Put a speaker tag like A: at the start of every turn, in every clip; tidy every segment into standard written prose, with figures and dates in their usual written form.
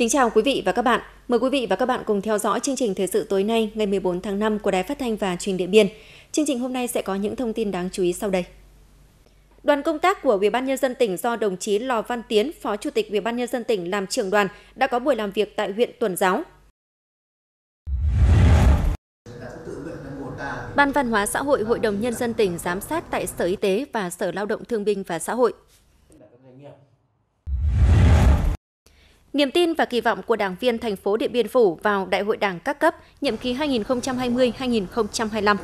A: Kính chào quý vị và các bạn. Mời quý vị và các bạn cùng theo dõi chương trình Thời sự tối nay ngày 14 tháng 5 của Đài Phát thanh và Truyền hình Điện Biên. Chương trình hôm nay sẽ có những thông tin đáng chú ý sau đây. Đoàn công tác của UBND tỉnh do đồng chí Lò Văn Tiến, Phó Chủ tịch UBND tỉnh làm trưởng đoàn đã có buổi làm việc tại huyện Tuần Giáo. Ban Văn hóa Xã hội Hội đồng Nhân dân tỉnh giám sát tại Sở Y tế và Sở Lao động Thương binh và Xã hội. Niềm tin và kỳ vọng của đảng viên thành phố Điện Biên Phủ vào Đại hội Đảng các cấp nhiệm kỳ 2020-2025.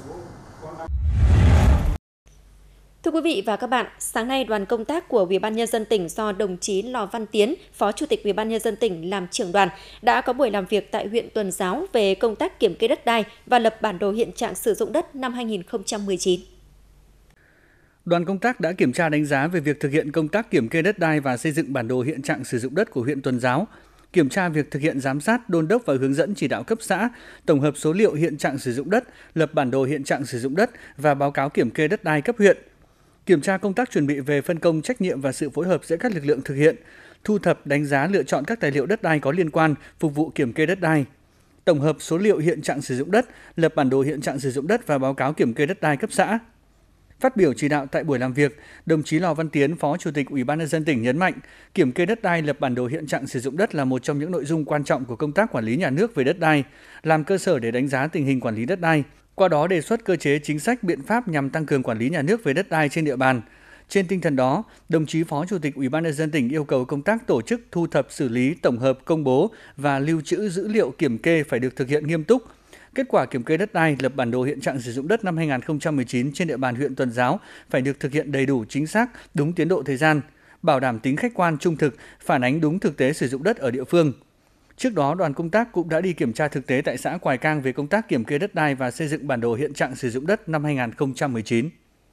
A: Thưa quý vị và các bạn, sáng nay đoàn công tác của UBND tỉnh do đồng chí Lò Văn Tiến, Phó Chủ tịch UBND tỉnh làm trưởng đoàn đã có buổi làm việc tại huyện Tuần Giáo về công tác kiểm kê đất đai và lập bản đồ hiện trạng sử dụng đất năm 2019.
B: Đoàn công tác đã kiểm tra đánh giá về việc thực hiện công tác kiểm kê đất đai và xây dựng bản đồ hiện trạng sử dụng đất của huyện Tuần Giáo, kiểm tra việc thực hiện giám sát, đôn đốc và hướng dẫn chỉ đạo cấp xã, tổng hợp số liệu hiện trạng sử dụng đất, lập bản đồ hiện trạng sử dụng đất và báo cáo kiểm kê đất đai cấp huyện. Kiểm tra công tác chuẩn bị về phân công trách nhiệm và sự phối hợp giữa các lực lượng thực hiện, thu thập, đánh giá, lựa chọn các tài liệu đất đai có liên quan phục vụ kiểm kê đất đai. Tổng hợp số liệu hiện trạng sử dụng đất, lập bản đồ hiện trạng sử dụng đất và báo cáo kiểm kê đất đai cấp xã. Phát biểu chỉ đạo tại buổi làm việc, đồng chí Lò Văn Tiến, Phó Chủ tịch UBND tỉnh nhấn mạnh, kiểm kê đất đai, lập bản đồ hiện trạng sử dụng đất là một trong những nội dung quan trọng của công tác quản lý nhà nước về đất đai, làm cơ sở để đánh giá tình hình quản lý đất đai, qua đó đề xuất cơ chế chính sách biện pháp nhằm tăng cường quản lý nhà nước về đất đai trên địa bàn. Trên tinh thần đó, đồng chí Phó Chủ tịch UBND tỉnh yêu cầu công tác tổ chức thu thập, xử lý, tổng hợp, công bố và lưu trữ dữ liệu kiểm kê phải được thực hiện nghiêm túc. Kết quả kiểm kê đất đai, lập bản đồ hiện trạng sử dụng đất năm 2019 trên địa bàn huyện Tuần Giáo phải được thực hiện đầy đủ, chính xác, đúng tiến độ thời gian, bảo đảm tính khách quan, trung thực, phản ánh đúng thực tế sử dụng đất ở địa phương. Trước đó, đoàn công tác cũng đã đi kiểm tra thực tế tại xã Quài Cang về công tác kiểm kê đất đai và xây dựng bản đồ hiện trạng sử dụng đất năm 2019.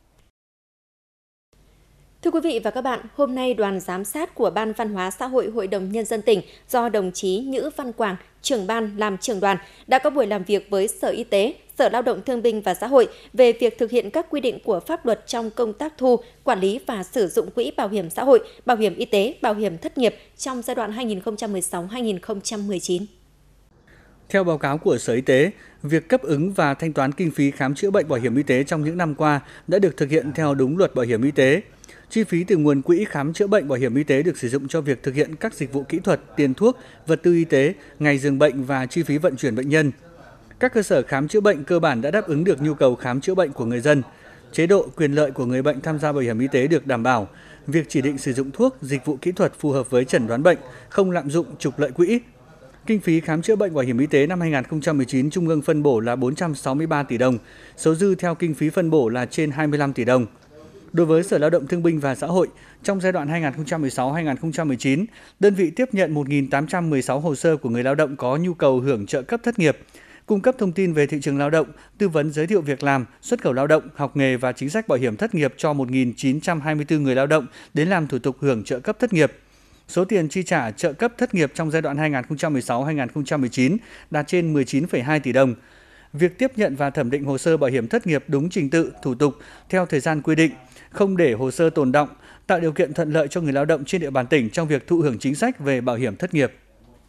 A: Thưa quý vị và các bạn, hôm nay đoàn giám sát của Ban Văn hóa Xã hội Hội đồng Nhân dân tỉnh do đồng chí Nhữ Văn Quảng, trưởng ban làm trưởng đoàn đã có buổi làm việc với Sở Y tế, Sở Lao động Thương binh và Xã hội về việc thực hiện các quy định của pháp luật trong công tác thu, quản lý và sử dụng quỹ bảo hiểm xã hội, bảo hiểm y tế, bảo hiểm thất nghiệp trong giai đoạn 2016-2019.
B: Theo báo cáo của Sở Y tế, việc cấp ứng và thanh toán kinh phí khám chữa bệnh bảo hiểm y tế trong những năm qua đã được thực hiện theo đúng luật bảo hiểm y tế. Chi phí từ nguồn quỹ khám chữa bệnh bảo hiểm y tế được sử dụng cho việc thực hiện các dịch vụ kỹ thuật, tiền thuốc, vật tư y tế, ngày giường bệnh và chi phí vận chuyển bệnh nhân. Các cơ sở khám chữa bệnh cơ bản đã đáp ứng được nhu cầu khám chữa bệnh của người dân. Chế độ, quyền lợi của người bệnh tham gia bảo hiểm y tế được đảm bảo. Việc chỉ định sử dụng thuốc, dịch vụ kỹ thuật phù hợp với chẩn đoán bệnh, không lạm dụng, trục lợi quỹ. Kinh phí khám chữa bệnh bảo hiểm y tế năm 2019 Trung ương phân bổ là 463 tỷ đồng, số dư theo kinh phí phân bổ là trên 25 tỷ đồng. Đối với Sở Lao động Thương binh và Xã hội, trong giai đoạn 2016-2019, đơn vị tiếp nhận 1.816 hồ sơ của người lao động có nhu cầu hưởng trợ cấp thất nghiệp, cung cấp thông tin về thị trường lao động, tư vấn giới thiệu việc làm, xuất khẩu lao động, học nghề và chính sách bảo hiểm thất nghiệp cho 1.924 người lao động đến làm thủ tục hưởng trợ cấp thất nghiệp. Số tiền chi trả trợ cấp thất nghiệp trong giai đoạn 2016-2019 đạt trên 19,2 tỷ đồng. Việc tiếp nhận và thẩm định hồ sơ bảo hiểm thất nghiệp đúng trình tự, thủ tục, theo thời gian quy định, không để hồ sơ tồn đọng, tạo điều kiện thuận lợi cho người lao động trên địa bàn tỉnh trong việc thụ hưởng chính sách về bảo hiểm thất nghiệp.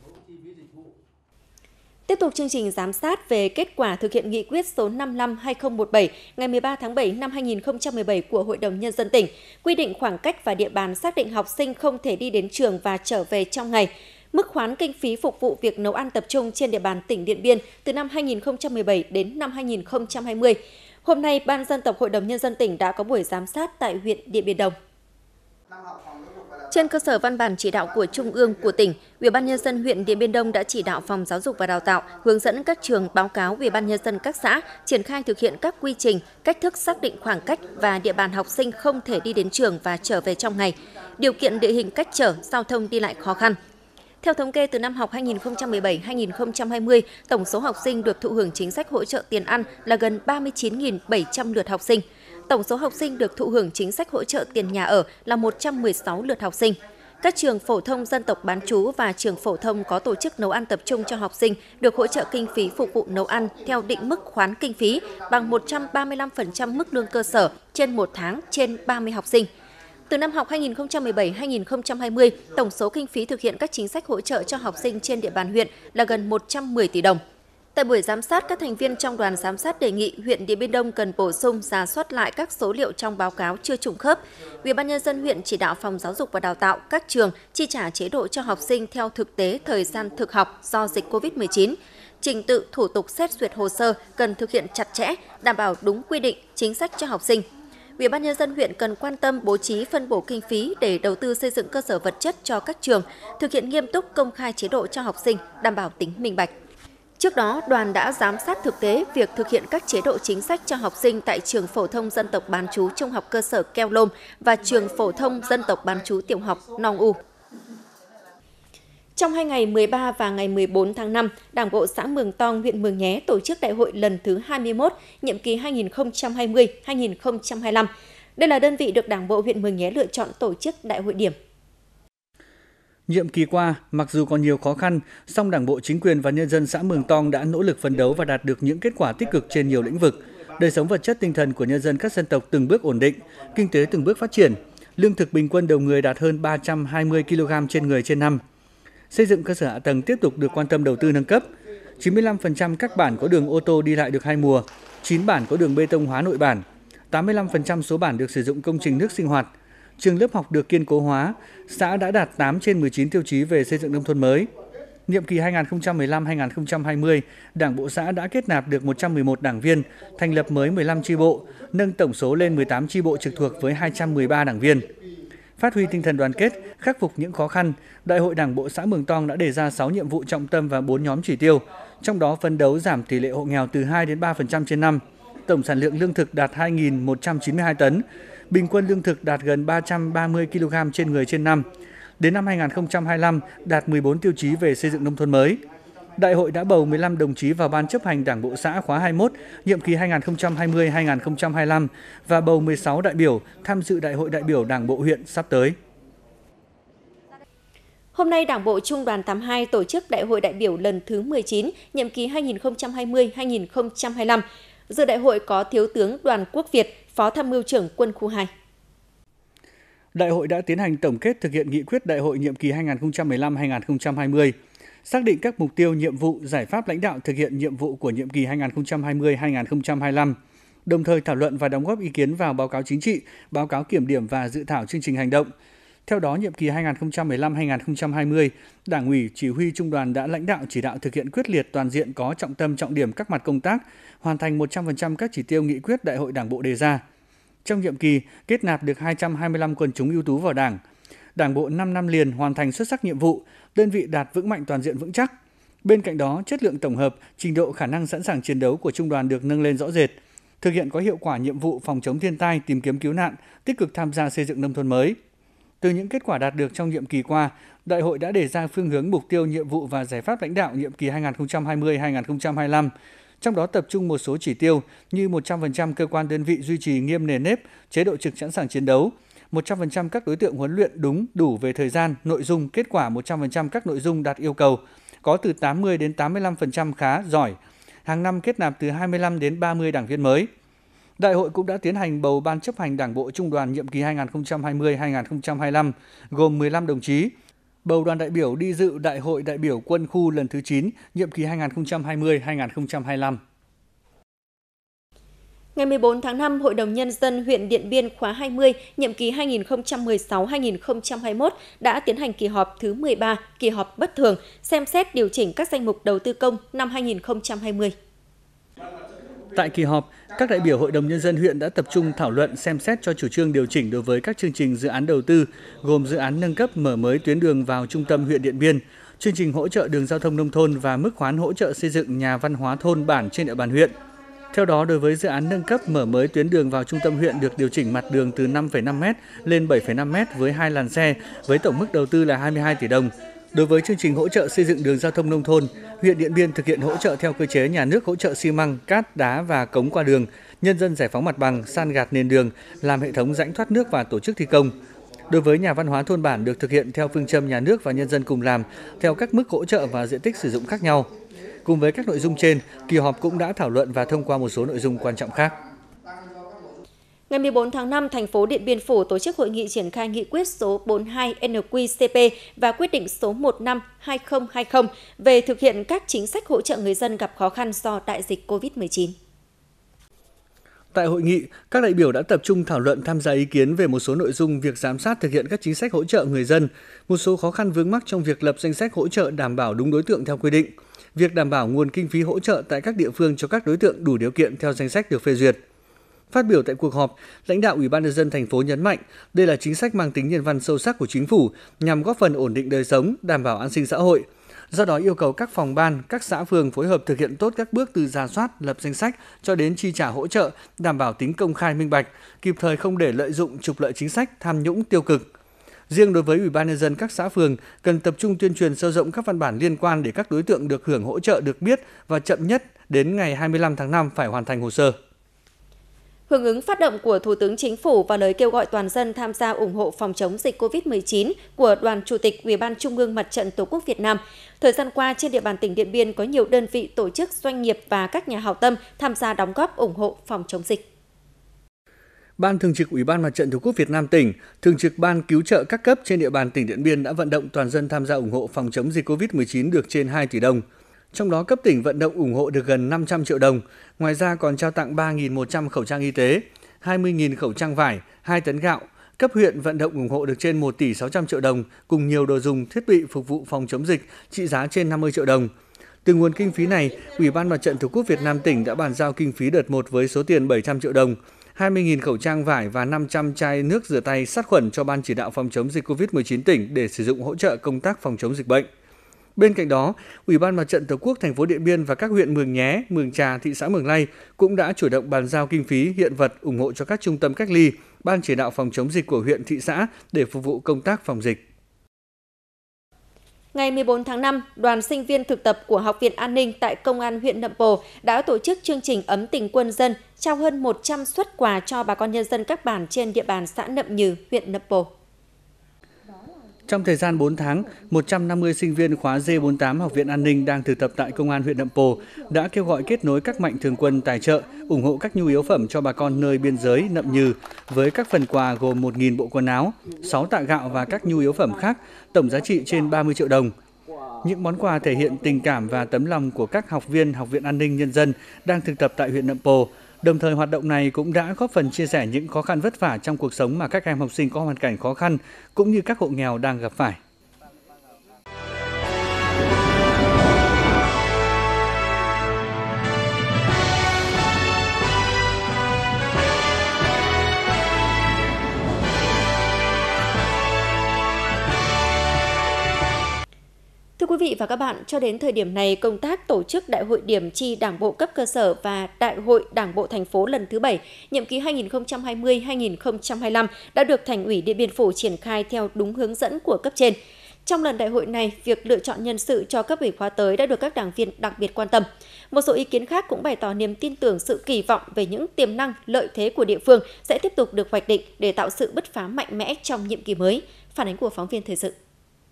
A: Tiếp tục chương trình giám sát về kết quả thực hiện nghị quyết số 55/2017 ngày 13 tháng 7 năm 2017 của Hội đồng Nhân dân tỉnh, quy định khoảng cách và địa bàn xác định học sinh không thể đi đến trường và trở về trong ngày, mức khoán kinh phí phục vụ việc nấu ăn tập trung trên địa bàn tỉnh Điện Biên từ năm 2017 đến năm 2020. Hôm nay, Ban Dân tộc Hội đồng Nhân dân tỉnh đã có buổi giám sát tại huyện Điện Biên Đông. Trên cơ sở văn bản chỉ đạo của Trung ương, của tỉnh, UBND huyện Điện Biên Đông đã chỉ đạo Phòng Giáo dục và Đào tạo hướng dẫn các trường báo cáo UBND các xã triển khai thực hiện các quy trình, cách thức xác định khoảng cách và địa bàn học sinh không thể đi đến trường và trở về trong ngày, điều kiện địa hình cách trở, giao thông đi lại khó khăn. Theo thống kê từ năm học 2017-2020, tổng số học sinh được thụ hưởng chính sách hỗ trợ tiền ăn là gần 39.700 lượt học sinh. Tổng số học sinh được thụ hưởng chính sách hỗ trợ tiền nhà ở là 116 lượt học sinh. Các trường phổ thông dân tộc bán trú và trường phổ thông có tổ chức nấu ăn tập trung cho học sinh được hỗ trợ kinh phí phục vụ nấu ăn theo định mức khoán kinh phí bằng 135% mức lương cơ sở trên một tháng trên 30 học sinh. Từ năm học 2017-2020, tổng số kinh phí thực hiện các chính sách hỗ trợ cho học sinh trên địa bàn huyện là gần 110 tỷ đồng. Tại buổi giám sát, các thành viên trong đoàn giám sát đề nghị huyện Điện Biên Đông cần bổ sung rà soát lại các số liệu trong báo cáo chưa trùng khớp. UBND huyện chỉ đạo Phòng Giáo dục và Đào tạo các trường chi trả chế độ cho học sinh theo thực tế thời gian thực học do dịch COVID-19. Trình tự thủ tục xét duyệt hồ sơ cần thực hiện chặt chẽ, đảm bảo đúng quy định, chính sách cho học sinh. UBND huyện cần quan tâm bố trí phân bổ kinh phí để đầu tư xây dựng cơ sở vật chất cho các trường, thực hiện nghiêm túc công khai chế độ cho học sinh, đảm bảo tính minh bạch. Trước đó, đoàn đã giám sát thực tế việc thực hiện các chế độ chính sách cho học sinh tại trường phổ thông dân tộc bán trú trung học cơ sở Keo Lôm và trường phổ thông dân tộc bán trú tiểu học Nong U. Trong 2 ngày 13 và ngày 14 tháng 5, Đảng bộ xã Mường Tong, huyện Mường Nhé tổ chức đại hội lần thứ 21, nhiệm kỳ 2020-2025. Đây là đơn vị được Đảng bộ huyện Mường Nhé lựa chọn tổ chức đại hội điểm.
B: Nhiệm kỳ qua, mặc dù còn nhiều khó khăn, song Đảng bộ, chính quyền và nhân dân xã Mường Tong đã nỗ lực phấn đấu và đạt được những kết quả tích cực trên nhiều lĩnh vực. Đời sống vật chất tinh thần của nhân dân các dân tộc từng bước ổn định, kinh tế từng bước phát triển, lương thực bình quân đầu người đạt hơn 320 kg trên người trên năm. Xây dựng cơ sở hạ tầng tiếp tục được quan tâm đầu tư nâng cấp. 95% các bản có đường ô tô đi lại được 2 mùa, 9 bản có đường bê tông hóa nội bản, 85% số bản được sử dụng công trình nước sinh hoạt. Trường lớp học được kiên cố hóa, xã đã đạt 8 trên 19 tiêu chí về xây dựng nông thôn mới. Nhiệm kỳ 2015-2020, Đảng bộ xã đã kết nạp được 111 đảng viên, thành lập mới 15 chi bộ, nâng tổng số lên 18 chi bộ trực thuộc với 213 đảng viên. Phát huy tinh thần đoàn kết, khắc phục những khó khăn, Đại hội Đảng bộ xã Mường Tong đã đề ra 6 nhiệm vụ trọng tâm và 4 nhóm chỉ tiêu, trong đó phấn đấu giảm tỷ lệ hộ nghèo từ 2 đến 3% trên năm, tổng sản lượng lương thực đạt 2.192 tấn, bình quân lương thực đạt gần 330 kg trên người trên năm. Đến năm 2025 đạt 14 tiêu chí về xây dựng nông thôn mới. Đại hội đã bầu 15 đồng chí vào Ban chấp hành Đảng bộ xã khóa 21, nhiệm kỳ 2020-2025 và bầu 16 đại biểu tham dự Đại hội đại biểu Đảng bộ huyện sắp tới.
A: Hôm nay, Đảng bộ Trung đoàn 82 tổ chức Đại hội đại biểu lần thứ 19, nhiệm kỳ 2020-2025. Dự đại hội có Thiếu tướng Đoàn Quốc Việt, Phó Tham mưu trưởng Quân khu 2.
B: Đại hội đã tiến hành tổng kết thực hiện nghị quyết đại hội nhiệm kỳ 2015-2020, xác định các mục tiêu, nhiệm vụ, giải pháp lãnh đạo thực hiện nhiệm vụ của nhiệm kỳ 2020-2025, đồng thời thảo luận và đóng góp ý kiến vào báo cáo chính trị, báo cáo kiểm điểm và dự thảo chương trình hành động. Theo đó, nhiệm kỳ 2015-2020, Đảng ủy, Chỉ huy Trung đoàn đã lãnh đạo chỉ đạo thực hiện quyết liệt, toàn diện, có trọng tâm trọng điểm các mặt công tác, hoàn thành 100% các chỉ tiêu nghị quyết đại hội Đảng bộ đề ra. Trong nhiệm kỳ, kết nạp được 225 quần chúng ưu tú vào Đảng. Đảng bộ 5 năm liền hoàn thành xuất sắc nhiệm vụ, đơn vị đạt vững mạnh toàn diện vững chắc. Bên cạnh đó, chất lượng tổng hợp, trình độ khả năng sẵn sàng chiến đấu của Trung đoàn được nâng lên rõ rệt, thực hiện có hiệu quả nhiệm vụ phòng chống thiên tai, tìm kiếm cứu nạn, tích cực tham gia xây dựng nông thôn mới. Từ những kết quả đạt được trong nhiệm kỳ qua, Đại hội đã đề ra phương hướng, mục tiêu, nhiệm vụ và giải pháp lãnh đạo nhiệm kỳ 2020-2025, trong đó tập trung một số chỉ tiêu như 100% cơ quan đơn vị duy trì nghiêm nền nếp, chế độ trực sẵn sàng chiến đấu, 100% các đối tượng huấn luyện đúng, đủ về thời gian, nội dung, kết quả 100% các nội dung đạt yêu cầu, có từ 80 đến 85% khá, giỏi, hàng năm kết nạp từ 25 đến 30 đảng viên mới. Đại hội cũng đã tiến hành bầu Ban chấp hành Đảng bộ Trung đoàn nhiệm kỳ 2020-2025 gồm 15 đồng chí, bầu đoàn đại biểu đi dự Đại hội đại biểu Quân khu lần thứ 9, nhiệm kỳ 2020-2025.
A: Ngày 14 tháng 5, Hội đồng Nhân dân huyện Điện Biên khóa 20, nhiệm kỳ 2016-2021 đã tiến hành kỳ họp thứ 13, kỳ họp bất thường, xem xét điều chỉnh các danh mục đầu tư công năm 2020.
B: Tại kỳ họp, các đại biểu Hội đồng Nhân dân huyện đã tập trung thảo luận, xem xét cho chủ trương điều chỉnh đối với các chương trình dự án đầu tư, gồm dự án nâng cấp mở mới tuyến đường vào trung tâm huyện Điện Biên, chương trình hỗ trợ đường giao thông nông thôn và mức khoán hỗ trợ xây dựng nhà văn hóa thôn bản trên địa bàn huyện. Theo đó, đối với dự án nâng cấp mở mới tuyến đường vào trung tâm huyện được điều chỉnh mặt đường từ 5,5 m lên 7,5 m với 2 làn xe, với tổng mức đầu tư là 22 tỷ đồng. Đối với chương trình hỗ trợ xây dựng đường giao thông nông thôn, huyện Điện Biên thực hiện hỗ trợ theo cơ chế nhà nước hỗ trợ xi măng, cát, đá và cống qua đường, nhân dân giải phóng mặt bằng, san gạt nền đường, làm hệ thống rãnh thoát nước và tổ chức thi công. Đối với nhà văn hóa thôn bản được thực hiện theo phương châm nhà nước và nhân dân cùng làm, theo các mức hỗ trợ và diện tích sử dụng khác nhau. Cùng với các nội dung trên, kỳ họp cũng đã thảo luận và thông qua một số nội dung quan trọng khác.
A: Ngày 14 tháng 5, thành phố Điện Biên Phủ tổ chức hội nghị triển khai nghị quyết số 42 NQ-CP và quyết định số 15/2020 về thực hiện các chính sách hỗ trợ người dân gặp khó khăn do đại dịch COVID-19.
B: Tại hội nghị, các đại biểu đã tập trung thảo luận tham gia ý kiến về một số nội dung việc giám sát thực hiện các chính sách hỗ trợ người dân, một số khó khăn vướng mắc trong việc lập danh sách hỗ trợ đảm bảo đúng đối tượng theo quy định, việc đảm bảo nguồn kinh phí hỗ trợ tại các địa phương cho các đối tượng đủ điều kiện theo danh sách được phê duyệt. Phát biểu tại cuộc họp, lãnh đạo Ủy ban nhân dân thành phố nhấn mạnh đây là chính sách mang tính nhân văn sâu sắc của chính phủ nhằm góp phần ổn định đời sống, đảm bảo an sinh xã hội. Do đó yêu cầu các phòng ban, các xã phường phối hợp thực hiện tốt các bước từ rà soát, lập danh sách cho đến chi trả hỗ trợ, đảm bảo tính công khai minh bạch, kịp thời không để lợi dụng trục lợi chính sách, tham nhũng tiêu cực. Riêng đối với Ủy ban nhân dân các xã phường cần tập trung tuyên truyền sâu rộng các văn bản liên quan để các đối tượng được hưởng hỗ trợ được biết và chậm nhất đến ngày 25 tháng 5 phải hoàn thành hồ sơ.
A: Hưởng ứng phát động của Thủ tướng Chính phủ và lời kêu gọi toàn dân tham gia ủng hộ phòng chống dịch COVID-19 của Đoàn Chủ tịch Ủy ban Trung ương Mặt trận Tổ quốc Việt Nam, thời gian qua trên địa bàn tỉnh Điện Biên có nhiều đơn vị, tổ chức, doanh nghiệp và các nhà hảo tâm tham gia đóng góp ủng hộ phòng chống dịch.
B: Ban Thường trực Ủy ban Mặt trận Tổ quốc Việt Nam tỉnh, Thường trực Ban Cứu trợ các cấp trên địa bàn tỉnh Điện Biên đã vận động toàn dân tham gia ủng hộ phòng chống dịch COVID-19 được trên 2 tỷ đồng. Trong đó cấp tỉnh vận động ủng hộ được gần 500 triệu đồng, ngoài ra còn trao tặng 3.100 khẩu trang y tế, 20.000 khẩu trang vải, 2 tấn gạo. Cấp huyện vận động ủng hộ được trên 1 tỷ 600 triệu đồng cùng nhiều đồ dùng, thiết bị phục vụ phòng chống dịch trị giá trên 50 triệu đồng. Từ nguồn kinh phí này, Ủy ban Mặt trận Tổ quốc Việt Nam tỉnh đã bàn giao kinh phí đợt 1 với số tiền 700 triệu đồng, 20.000 khẩu trang vải và 500 chai nước rửa tay sát khuẩn cho Ban chỉ đạo phòng chống dịch COVID-19 tỉnh để sử dụng hỗ trợ công tác phòng chống dịch bệnh. Bên cạnh đó, Ủy ban Mặt trận Tổ quốc thành phố Điện Biên và các huyện Mường Nhé, Mường Trà, thị xã Mường Lây cũng đã chủ động bàn giao kinh phí, hiện vật ủng hộ cho các trung tâm cách ly, Ban chỉ đạo phòng chống dịch của huyện, thị xã để phục vụ công tác phòng dịch.
A: Ngày 14 tháng 5, đoàn sinh viên thực tập của Học viện An ninh tại Công an huyện Nậm Pồ đã tổ chức chương trình ấm tình quân dân, trao hơn 100 suất quà cho bà con nhân dân các bản trên địa bàn xã Nậm Nhừ, huyện Nậm Pồ.
B: Trong thời gian 4 tháng, 150 sinh viên khóa D48 Học viện An ninh đang thực tập tại Công an huyện Nậm Pồ đã kêu gọi kết nối các mạnh thường quân tài trợ, ủng hộ các nhu yếu phẩm cho bà con nơi biên giới Nậm Nhừ với các phần quà gồm 1.000 bộ quần áo, 6 tạ gạo và các nhu yếu phẩm khác, tổng giá trị trên 30 triệu đồng. Những món quà thể hiện tình cảm và tấm lòng của các học viên Học viện An ninh Nhân dân đang thực tập tại huyện Nậm Pồ. Đồng thời hoạt động này cũng đã góp phần chia sẻ những khó khăn vất vả trong cuộc sống mà các em học sinh có hoàn cảnh khó khăn cũng như các hộ nghèo đang gặp phải.
A: Thưa quý vị và các bạn, cho đến thời điểm này, công tác tổ chức Đại hội điểm chi Đảng bộ cấp cơ sở và Đại hội Đảng bộ thành phố lần thứ 7, nhiệm kỳ 2020-2025 đã được Thành ủy Điện Biên Phủ triển khai theo đúng hướng dẫn của cấp trên. Trong lần đại hội này, việc lựa chọn nhân sự cho cấp ủy khóa tới đã được các đảng viên đặc biệt quan tâm. Một số ý kiến khác cũng bày tỏ niềm tin tưởng, sự kỳ vọng về những tiềm năng, lợi thế của địa phương sẽ tiếp tục được hoạch định để tạo sự bứt phá mạnh mẽ trong nhiệm kỳ mới. Phản ánh của phóng viên thời sự.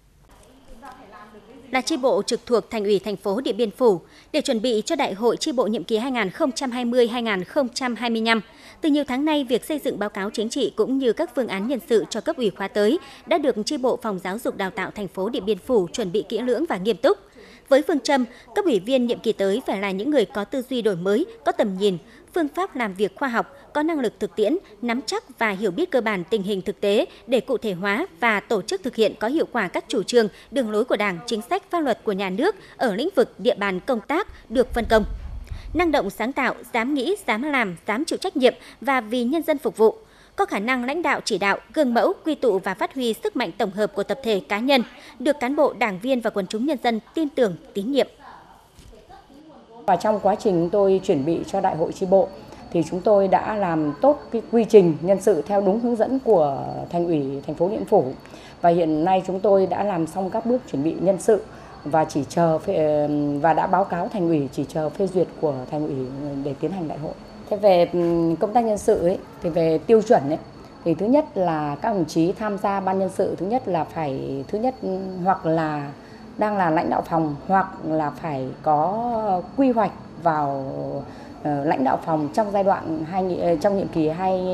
C: Là chi bộ trực thuộc Thành ủy thành phố Điện Biên Phủ để chuẩn bị cho Đại hội chi bộ nhiệm kỳ 2020-2025. Từ nhiều tháng nay, việc xây dựng báo cáo chính trị cũng như các phương án nhân sự cho cấp ủy khóa tới đã được chi bộ Phòng Giáo dục Đào tạo thành phố Điện Biên Phủ chuẩn bị kỹ lưỡng và nghiêm túc. Với phương châm, cấp ủy viên nhiệm kỳ tới phải là những người có tư duy đổi mới, có tầm nhìn, phương pháp làm việc khoa học, có năng lực thực tiễn, nắm chắc và hiểu biết cơ bản tình hình thực tế để cụ thể hóa và tổ chức thực hiện có hiệu quả các chủ trương, đường lối của Đảng, chính sách, pháp luật của nhà nước ở lĩnh vực địa bàn công tác được phân công. Năng động sáng tạo, dám nghĩ, dám làm, dám chịu trách nhiệm và vì nhân dân phục vụ. Có khả năng lãnh đạo chỉ đạo, gương mẫu, quy tụ và phát huy sức mạnh tổng hợp của tập thể cá nhân, được cán bộ, đảng viên và quần chúng nhân dân tin tưởng, tín nhiệm.
D: Và trong quá trình tôi chuẩn bị cho Đại hội chi bộ thì chúng tôi đã làm tốt cái quy trình nhân sự theo đúng hướng dẫn của Thành ủy thành phố Điện Biên Phủ. Và hiện nay chúng tôi đã làm xong các bước chuẩn bị nhân sự và và đã báo cáo Thành ủy chỉ chờ phê duyệt của Thành ủy để tiến hành đại hội. Thế về công tác nhân sự ấy, thì về tiêu chuẩn ấy, thì thứ nhất là các đồng chí tham gia ban nhân sự, thứ nhất là phải hoặc là đang là lãnh đạo phòng hoặc là phải có quy hoạch vào lãnh đạo phòng trong giai đoạn trong nhiệm kỳ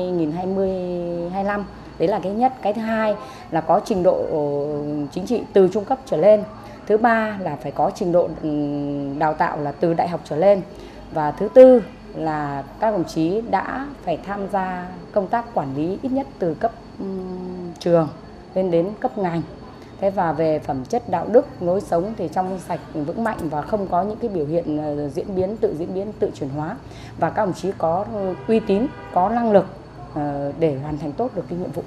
D: 2020-25. Đấy là cái nhất. Cái thứ hai là có trình độ chính trị từ trung cấp trở lên. Thứ ba là phải có trình độ đào tạo là từ đại học trở lên. Và thứ tư là các đồng chí đã phải tham gia công tác quản lý ít nhất từ cấp trường lên đến cấp ngành. Thế và về phẩm chất đạo đức, lối sống thì trong sạch, vững mạnh và không có những cái biểu hiện diễn biến, tự chuyển hóa. Và các đồng chí có uy tín, có năng lực để hoàn thành tốt được cái nhiệm vụ.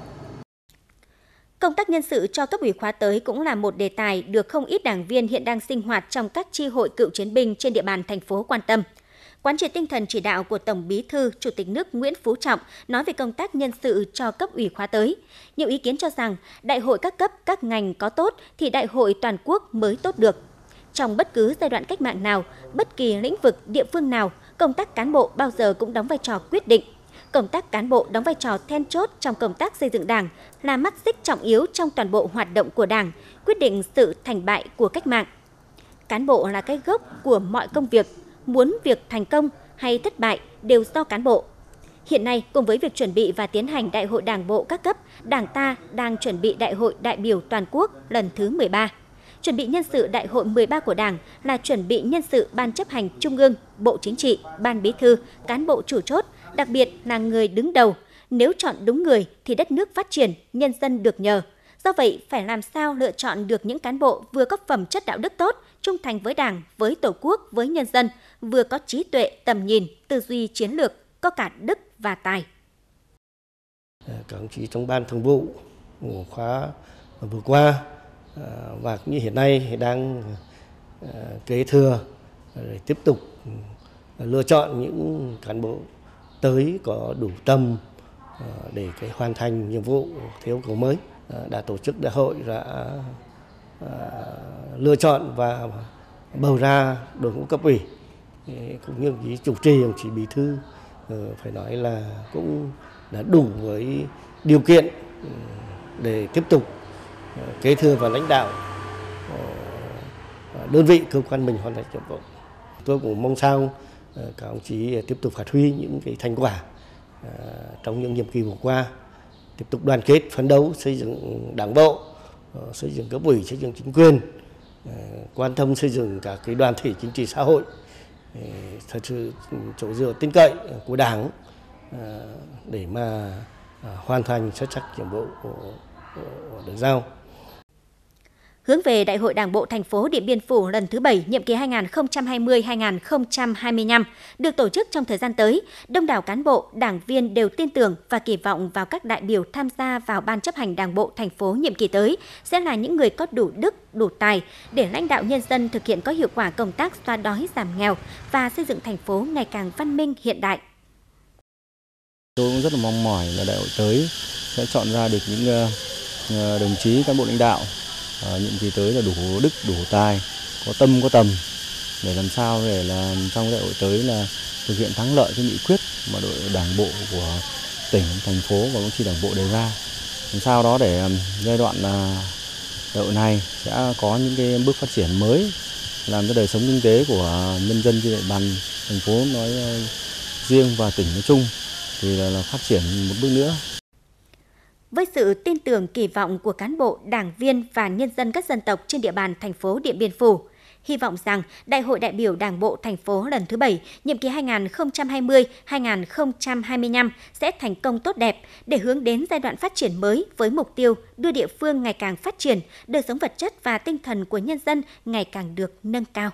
C: Công tác nhân sự cho cấp ủy khóa tới cũng là một đề tài được không ít đảng viên hiện đang sinh hoạt trong các chi hội cựu chiến binh trên địa bàn thành phố quan tâm. Quán triệt tinh thần chỉ đạo của Tổng Bí thư, Chủ tịch nước Nguyễn Phú Trọng nói về công tác nhân sự cho cấp ủy khóa tới. Nhiều ý kiến cho rằng đại hội các cấp, các ngành có tốt thì đại hội toàn quốc mới tốt được. Trong bất cứ giai đoạn cách mạng nào, bất kỳ lĩnh vực, địa phương nào, công tác cán bộ bao giờ cũng đóng vai trò quyết định. Công tác cán bộ đóng vai trò then chốt trong công tác xây dựng Đảng, là mắt xích trọng yếu trong toàn bộ hoạt động của Đảng, quyết định sự thành bại của cách mạng. Cán bộ là cái gốc của mọi công việc, muốn việc thành công hay thất bại đều do cán bộ. Hiện nay, cùng với việc chuẩn bị và tiến hành Đại hội Đảng bộ các cấp, Đảng ta đang chuẩn bị Đại hội đại biểu toàn quốc lần thứ 13. Chuẩn bị nhân sự Đại hội 13 của Đảng là chuẩn bị nhân sự Ban chấp hành Trung ương, Bộ Chính trị, Ban Bí thư, cán bộ chủ chốt, đặc biệt là người đứng đầu. Nếu chọn đúng người thì đất nước phát triển, nhân dân được nhờ. Do vậy, phải làm sao lựa chọn được những cán bộ vừa có phẩm chất đạo đức tốt, trung thành với Đảng, với Tổ quốc, với nhân dân, vừa có trí tuệ, tầm nhìn, tư duy chiến lược, có cả đức và tài.
E: Các đồng chí trong Ban Thường vụ khóa vừa qua và cũng như hiện nay đang kế thừa để tiếp tục lựa chọn những cán bộ tới có đủ tâm để hoàn thành nhiệm vụ theo yêu cầu mới. Đã tổ chức đại hội, đã lựa chọn và bầu ra đội ngũ cấp ủy, cũng như cái chủ trì đồng chí Bí thư phải nói là cũng đã đủ với điều kiện để tiếp tục kế thừa và lãnh đạo đơn vị cơ quan mình hoàn thành nhiệm vụ. Tôi cũng mong sao các đồng chí tiếp tục phát huy những cái thành quả trong những nhiệm kỳ vừa qua, tiếp tục đoàn kết phấn đấu xây dựng Đảng bộ, xây dựng cấp ủy, xây dựng chính quyền, quan tâm xây dựng các cái đoàn thể chính trị xã hội, thật sự chỗ dựa tin cậy của Đảng để mà hoàn thành xuất sắc nhiệm vụ được giao.
C: Hướng về Đại hội Đảng bộ thành phố Điện Biên Phủ lần thứ 7, nhiệm kỳ 2020-2025 được tổ chức trong thời gian tới, đông đảo cán bộ, đảng viên đều tin tưởng và kỳ vọng vào các đại biểu tham gia vào Ban chấp hành Đảng bộ thành phố nhiệm kỳ tới sẽ là những người có đủ đức, đủ tài để lãnh đạo nhân dân thực hiện có hiệu quả công tác xóa đói giảm nghèo và xây dựng thành phố ngày càng văn minh hiện đại.
F: Tôi cũng rất là mong mỏi là đại hội tới sẽ chọn ra được những đồng chí cán bộ lãnh đạo nhiệm kỳ tới là đủ đức, đủ tài, có tâm, có tầm để làm sao để là trong đại hội tới là thực hiện thắng lợi cái nghị quyết mà đội đảng bộ của tỉnh, thành phố và cũng chi đảng bộ đề ra. Làm sao đó để giai đoạn đại hội này sẽ có những cái bước phát triển mới làm cho đời sống kinh tế của nhân dân trên địa bàn thành phố nói riêng và tỉnh nói chung thì là phát triển một bước nữa.
C: Với sự tin tưởng kỳ vọng của cán bộ, đảng viên và nhân dân các dân tộc trên địa bàn thành phố Điện Biên Phủ, hy vọng rằng Đại hội đại biểu Đảng bộ thành phố lần thứ 7, nhiệm kỳ 2020-2025 sẽ thành công tốt đẹp để hướng đến giai đoạn phát triển mới với mục tiêu đưa địa phương ngày càng phát triển, đời sống vật chất và tinh thần của nhân dân ngày càng được nâng cao.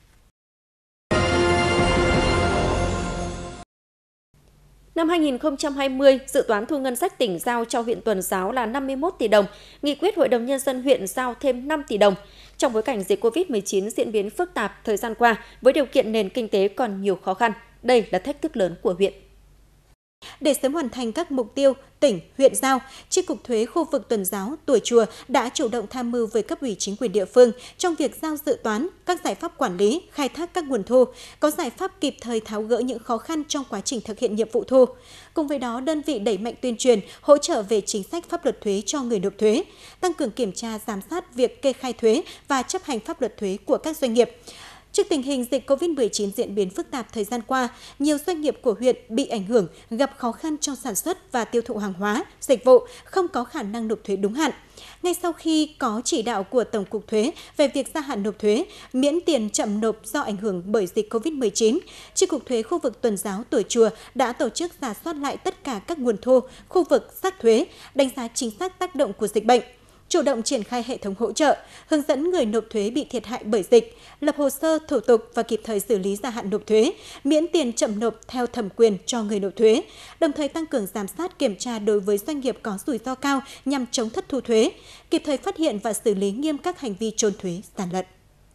A: Năm 2020, dự toán thu ngân sách tỉnh giao cho huyện Tuần Giáo là 51 tỷ đồng, nghị quyết Hội đồng Nhân dân huyện giao thêm 5 tỷ đồng. Trong bối cảnh dịch COVID-19 diễn biến phức tạp thời gian qua, với điều kiện nền kinh tế còn nhiều khó khăn, đây là thách thức lớn của huyện.
G: Để sớm hoàn thành các mục tiêu, tỉnh, huyện giao, Chi cục thuế khu vực Tuần Giáo, Tùa Chùa đã chủ động tham mưu với cấp ủy chính quyền địa phương trong việc giao dự toán, các giải pháp quản lý, khai thác các nguồn thu, có giải pháp kịp thời tháo gỡ những khó khăn trong quá trình thực hiện nhiệm vụ thu. Cùng với đó, đơn vị đẩy mạnh tuyên truyền, hỗ trợ về chính sách pháp luật thuế cho người nộp thuế, tăng cường kiểm tra, giám sát việc kê khai thuế và chấp hành pháp luật thuế của các doanh nghiệp. Trước tình hình dịch COVID-19 diễn biến phức tạp thời gian qua, nhiều doanh nghiệp của huyện bị ảnh hưởng, gặp khó khăn trong sản xuất và tiêu thụ hàng hóa, dịch vụ, không có khả năng nộp thuế đúng hạn. Ngay sau khi có chỉ đạo của Tổng cục Thuế về việc gia hạn nộp thuế, miễn tiền chậm nộp do ảnh hưởng bởi dịch COVID-19, Chi cục Thuế khu vực Tuần Giáo Tủa Chùa đã tổ chức rà soát lại tất cả các nguồn thu, khu vực xác thuế, đánh giá chính xác tác động của dịch bệnh, chủ động triển khai hệ thống hỗ trợ, hướng dẫn người nộp thuế bị thiệt hại bởi dịch, lập hồ sơ thủ tục và kịp thời xử lý gia hạn nộp thuế, miễn tiền chậm nộp theo thẩm quyền cho người nộp thuế, đồng thời tăng cường giám sát kiểm tra đối với doanh nghiệp có rủi ro cao nhằm chống thất thu thuế, kịp thời phát hiện và xử lý nghiêm các hành vi trốn thuế, gian lận.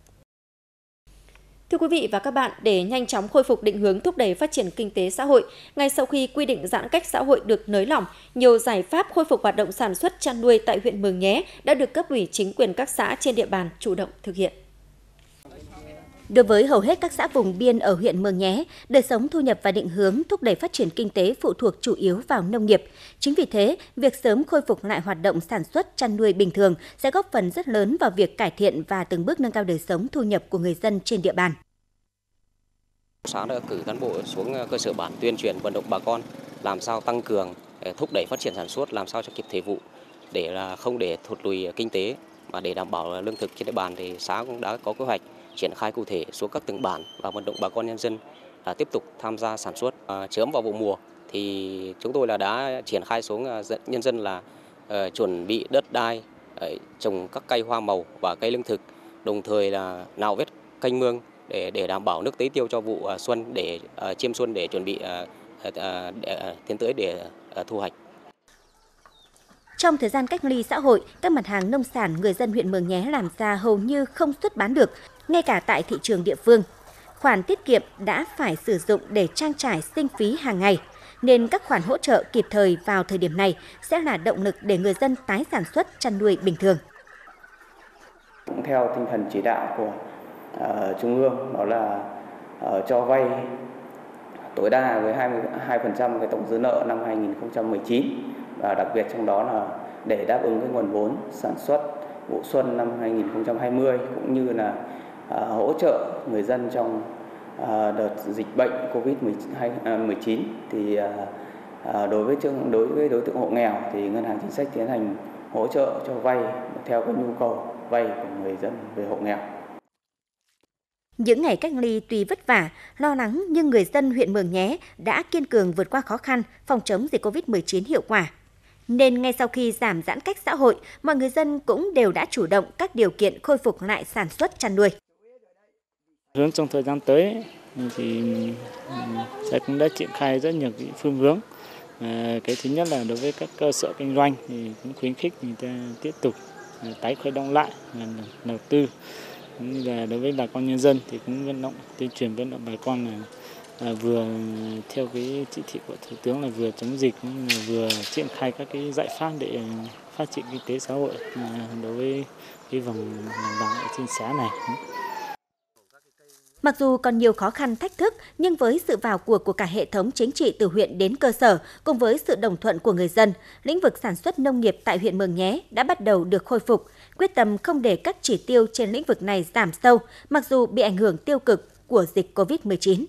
A: Thưa quý vị và các bạn, để nhanh chóng khôi phục định hướng thúc đẩy phát triển kinh tế xã hội, ngay sau khi quy định giãn cách xã hội được nới lỏng, nhiều giải pháp khôi phục hoạt động sản xuất chăn nuôi tại huyện Mường Nhé đã được cấp ủy chính quyền các xã trên địa bàn chủ động thực hiện.
C: Đối với hầu hết các xã vùng biên ở huyện Mường Nhé, đời sống thu nhập và định hướng thúc đẩy phát triển kinh tế phụ thuộc chủ yếu vào nông nghiệp. Chính vì thế, việc sớm khôi phục lại hoạt động sản xuất chăn nuôi bình thường sẽ góp phần rất lớn vào việc cải thiện và từng bước nâng cao đời sống thu nhập của người dân trên địa bàn.
H: Xã đã cử cán bộ xuống cơ sở bản tuyên truyền vận động bà con làm sao tăng cường thúc đẩy phát triển sản xuất, làm sao cho kịp thời vụ để là không để thụt lùi kinh tế mà để đảm bảo lương thực trên địa bàn thì xã cũng đã có kế hoạch triển khai cụ thể xuống các từng bản và vận động bà con nhân dân tiếp tục tham gia sản xuất. Sớm vào vụ mùa thì chúng tôi là đã triển khai xuống nhân dân là chuẩn bị đất đai, trồng các cây hoa màu và cây lương thực, đồng thời là nạo vét kênh mương để đảm bảo nước tưới tiêu cho vụ xuân, để chiêm xuân, để chuẩn bị tiến tới để thu hoạch.
C: Trong thời gian cách ly xã hội, các mặt hàng nông sản người dân huyện Mường Nhé làm ra hầu như không xuất bán được, ngay cả tại thị trường địa phương. Khoản tiết kiệm đã phải sử dụng để trang trải sinh phí hàng ngày, nên các khoản hỗ trợ kịp thời vào thời điểm này sẽ là động lực để người dân tái sản xuất chăn nuôi bình thường.
I: Cũng theo tinh thần chỉ đạo của Trung ương, đó là cho vay tối đa với 22% cái tổng dư nợ năm 2019, và đặc biệt trong đó là để đáp ứng cái nguồn vốn sản xuất vụ xuân năm 2020 cũng như là hỗ trợ người dân trong đợt dịch bệnh Covid-19 thì đối với đối tượng hộ nghèo thì ngân hàng chính sách tiến hành hỗ trợ cho vay theo cái nhu cầu vay của người dân về hộ nghèo.
C: Những ngày cách ly tuy vất vả, lo lắng nhưng người dân huyện Mường Nhé đã kiên cường vượt qua khó khăn, phòng chống dịch Covid-19 hiệu quả. Nên ngay sau khi giảm giãn cách xã hội, mọi người dân cũng đều đã chủ động các điều kiện khôi phục lại sản xuất chăn nuôi.
J: Hướng trong thời gian tới thì sẽ cũng đã triển khai rất nhiều cái phương hướng. Cái thứ nhất là đối với các cơ sở kinh doanh thì cũng khuyến khích người ta tiếp tục tái khởi động lại đầu tư. Như là đối với bà con nhân dân thì cũng vận động tuyên truyền vận động bà con là vừa theo cái chỉ thị của Thủ tướng là vừa chống dịch cũng là vừa triển khai các cái giải pháp để phát triển kinh tế xã hội đối với cái vùng đồng bằng ở trên xã này.
C: Mặc dù còn nhiều khó khăn thách thức, nhưng với sự vào cuộc của cả hệ thống chính trị từ huyện đến cơ sở, cùng với sự đồng thuận của người dân, lĩnh vực sản xuất nông nghiệp tại huyện Mường Nhé đã bắt đầu được khôi phục, quyết tâm không để các chỉ tiêu trên lĩnh vực này giảm sâu, mặc dù bị ảnh hưởng tiêu cực của dịch COVID-19.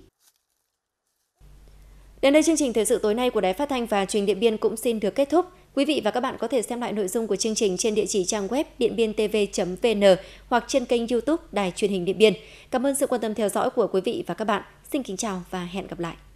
A: Đến đây chương trình thời sự tối nay của Đài Phát thanh và Truyền hình Điện Biên cũng xin được kết thúc. Quý vị và các bạn có thể xem lại nội dung của chương trình trên địa chỉ trang web dienbientv.vn hoặc trên kênh YouTube Đài Truyền hình Điện Biên. Cảm ơn sự quan tâm theo dõi của quý vị và các bạn. Xin kính chào và hẹn gặp lại.